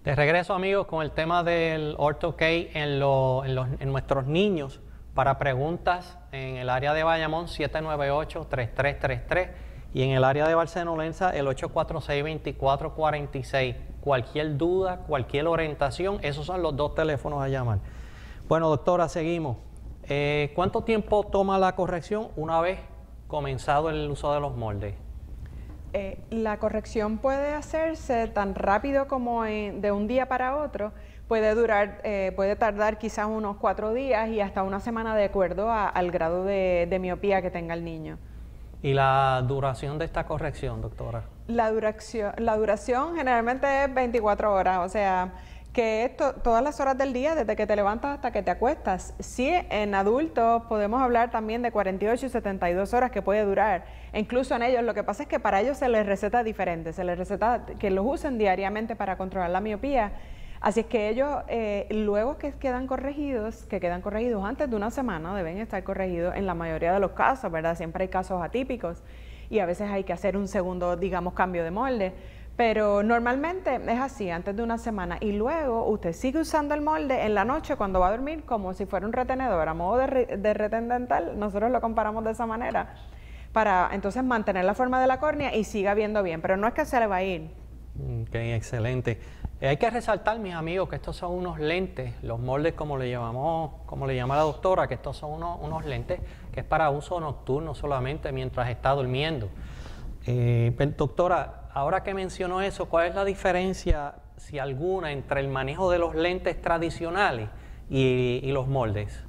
De regreso, amigos, con el tema del Ortho-K en nuestros niños. Para preguntas en el área de Bayamón, 798-3333, y en el área de Barcelona, el 846-2446. Cualquier duda, cualquier orientación, esos son los dos teléfonos a llamar. Bueno, doctora, seguimos. ¿Cuánto tiempo toma la corrección una vez comenzado el uso de los moldes? La corrección puede hacerse tan rápido como de un día para otro. Puede tardar quizás unos 4 días y hasta una semana de acuerdo al grado de miopía que tenga el niño. ¿Y la duración de esta corrección, doctora? La duración generalmente es 24 horas, o sea, que es todas las horas del día, desde que te levantas hasta que te acuestas. Sí, en adultos podemos hablar también de 48 y 72 horas que puede durar. E incluso en ellos, lo que pasa es que para ellos se les receta diferente, se les receta que los usen diariamente para controlar la miopía. Así es que ellos, luego que quedan corregidos antes de una semana, deben estar corregidos en la mayoría de los casos, ¿verdad? Siempre hay casos atípicos y a veces hay que hacer un segundo, digamos, cambio de molde. Pero normalmente es así, antes de una semana. Y luego usted sigue usando el molde en la noche cuando va a dormir como si fuera un retenedor, a modo de retén dental. Nosotros lo comparamos de esa manera, para entonces mantener la forma de la córnea y siga viendo bien. Pero no es que se le va a ir. Ok, excelente. Hay que resaltar, mis amigos, que estos son unos lentes, los moldes como le llama la doctora, que estos son unos lentes que es para uso nocturno solamente mientras está durmiendo. Doctora, ahora que mencionó eso, ¿cuál es la diferencia, si alguna, entre el manejo de los lentes tradicionales y los moldes?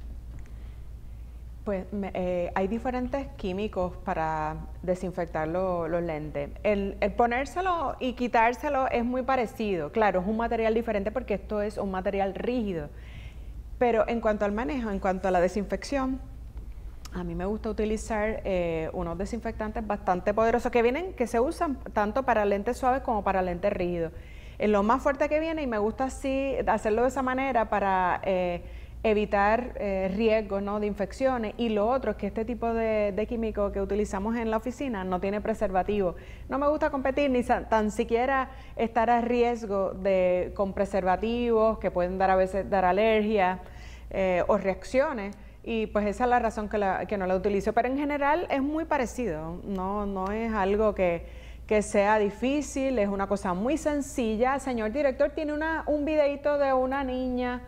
Pues hay diferentes químicos para desinfectar los lentes. El ponérselo y quitárselo es muy parecido. Claro, es un material diferente porque esto es un material rígido. Pero en cuanto al manejo, en cuanto a la desinfección, a mí me gusta utilizar unos desinfectantes bastante poderosos que se usan tanto para lentes suaves como para lentes rígidos. Es lo más fuerte que viene y me gusta así hacerlo de esa manera para evitar riesgos, ¿no?, de infecciones. Y lo otro es que este tipo de químico que utilizamos en la oficina no tiene preservativo. No me gusta competir ni tan siquiera estar a riesgo con preservativos que pueden a veces dar alergia o reacciones. Y pues esa es la razón que no la utilizo. Pero en general es muy parecido, no es algo que sea difícil, es una cosa muy sencilla. Señor director, tiene un videito de una niña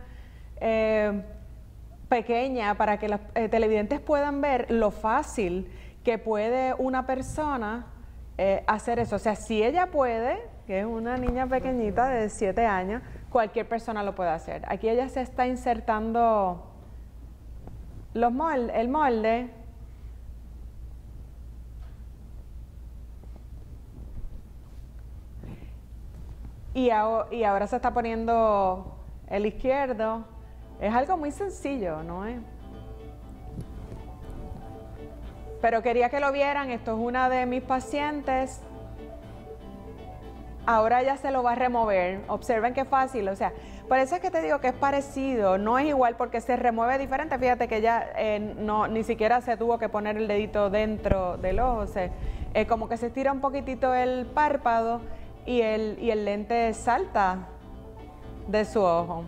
pequeña para que los televidentes puedan ver lo fácil que puede una persona hacer eso. O sea, si ella puede, que es una niña pequeñita de 7 años, cualquier persona lo puede hacer. Aquí ella se está insertando el molde. Y ahora se está poniendo el izquierdo. Es algo muy sencillo, ¿no es? Pero quería que lo vieran. Esto es una de mis pacientes. Ahora ella se lo va a remover. Observen qué fácil, o sea, por eso es que te digo que es parecido, no es igual porque se remueve diferente. Fíjate que ella ni siquiera se tuvo que poner el dedito dentro del ojo, como que se estira un poquitito el párpado y el lente salta de su ojo.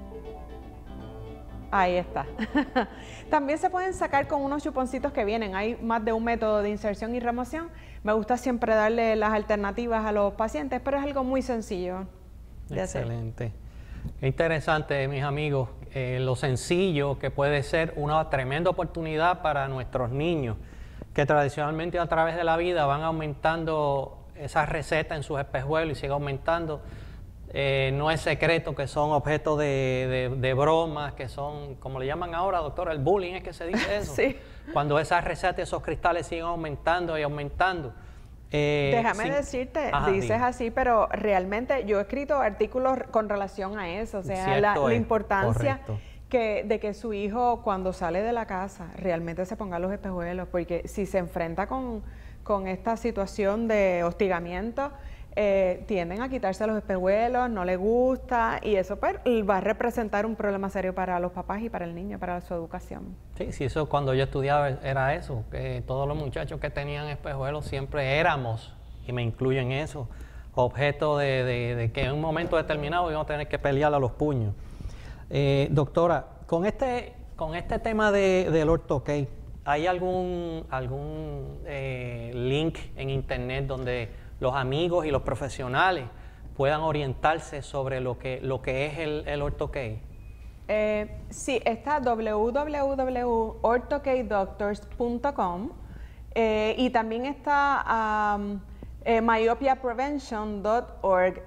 Ahí está. También se pueden sacar con unos chuponcitos que vienen. Hay más de un método de inserción y remoción. Me gusta siempre darle las alternativas a los pacientes, pero es algo muy sencillo de hacer. Excelente. Qué interesante, mis amigos, lo sencillo que puede ser una tremenda oportunidad para nuestros niños, que tradicionalmente a través de la vida van aumentando esas recetas en sus espejuelos y sigue aumentando. No es secreto que son objetos de bromas, que son, como le llaman ahora, doctora, el bullying, es que se dice eso. Sí. Cuando esas recetas, esos cristales siguen aumentando y aumentando. Déjame decirte, dices así, pero realmente yo he escrito artículos con relación a eso, o sea, la importancia de que su hijo cuando sale de la casa realmente se ponga los espejuelos, porque si se enfrenta con esta situación de hostigamiento, tienden a quitarse los espejuelos, no le gusta, y eso pues, va a representar un problema serio para los papás y para el niño, para su educación. Sí, eso cuando yo estudiaba era eso, que todos los muchachos que tenían espejuelos siempre éramos, y me incluyo en eso, objeto de que en un momento determinado vamos a tener que pelear a los puños. Doctora, con este tema del ortho-k, ¿hay algún link en internet donde los amigos y los profesionales puedan orientarse sobre lo que es el ortho-k? Sí, está www.orthokaydoctors.com y también está myopiaprevention.org,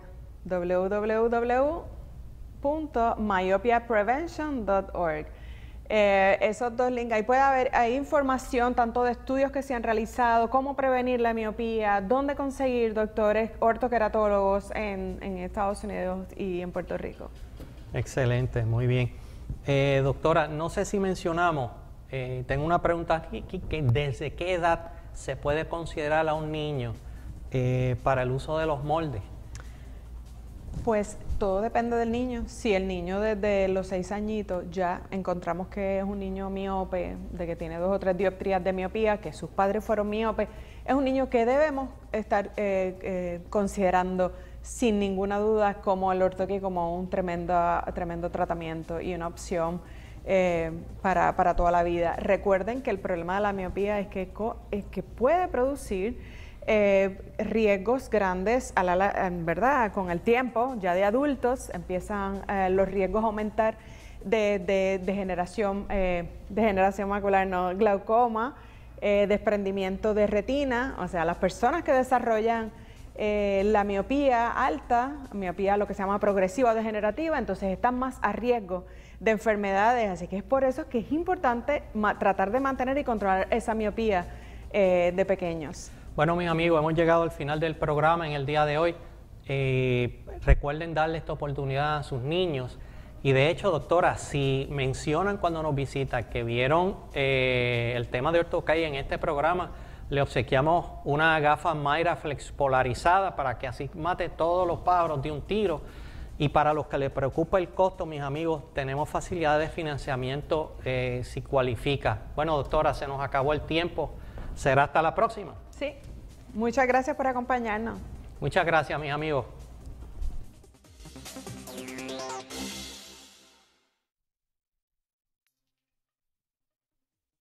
www.myopiaprevention.org. Esos dos links, ahí puede haber información tanto de estudios que se han realizado, cómo prevenir la miopía, dónde conseguir doctores ortoqueratólogos en Estados Unidos y en Puerto Rico. Excelente, muy bien. Doctora, no sé si mencionamos, tengo una pregunta aquí, que ¿desde qué edad se puede considerar a un niño para el uso de los moldes? Pues todo depende del niño. Si el niño desde los 6 añitos ya encontramos que es un niño miope, de que tiene 2 o 3 dioptrías de miopía, que sus padres fueron miopes, es un niño que debemos estar considerando sin ninguna duda como el ortho-k como un tremendo tratamiento y una opción para toda la vida. Recuerden que el problema de la miopía es que puede producir riesgos grandes, en verdad, con el tiempo, ya de adultos, empiezan los riesgos a aumentar de degeneración macular, no, glaucoma, desprendimiento de retina, o sea, las personas que desarrollan la miopía alta, miopía lo que se llama progresiva o degenerativa, entonces están más a riesgo de enfermedades, así que es por eso que es importante tratar de mantener y controlar esa miopía de pequeños. Bueno, mis amigos, hemos llegado al final del programa en el día de hoy. Recuerden darle esta oportunidad a sus niños. Y de hecho, doctora, si mencionan cuando nos visitan que vieron el tema de ortho-k en este programa, le obsequiamos una gafa Myraflex polarizada para que así mate todos los pájaros de un tiro. Y para los que les preocupa el costo, mis amigos, tenemos facilidades de financiamiento si cualifica. Bueno, doctora, se nos acabó el tiempo. Será hasta la próxima. Sí, muchas gracias por acompañarnos. Muchas gracias, mis amigos.